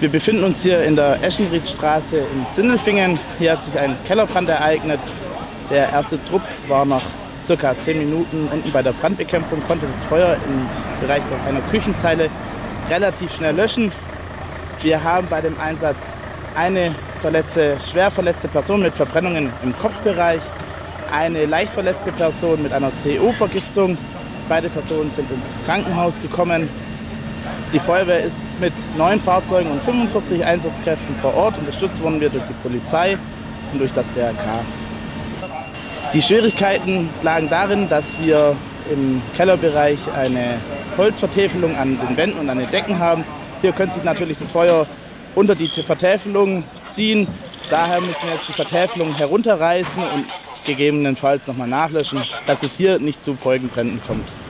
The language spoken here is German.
Wir befinden uns hier in der Eschenriedstraße in Sindelfingen. Hier hat sich ein Kellerbrand ereignet. Der erste Trupp war nach ca. 10 Minuten unten bei der Brandbekämpfung, konnte das Feuer im Bereich einer Küchenzeile relativ schnell löschen. Wir haben bei dem Einsatz eine schwer verletzte Person mit Verbrennungen im Kopfbereich, eine leicht verletzte Person mit einer CO-Vergiftung. Beide Personen sind ins Krankenhaus gekommen. Die Feuerwehr ist mit 9 Fahrzeugen und 45 Einsatzkräften vor Ort. Unterstützt wurden wir durch die Polizei und durch das DRK. Die Schwierigkeiten lagen darin, dass wir im Kellerbereich eine Holzvertäfelung an den Wänden und an den Decken haben. Hier könnte sich natürlich das Feuer unter die Vertäfelung ziehen. Daher müssen wir jetzt die Vertäfelung herunterreißen und gegebenenfalls nochmal nachlöschen, dass es hier nicht zu Folgenbränden kommt.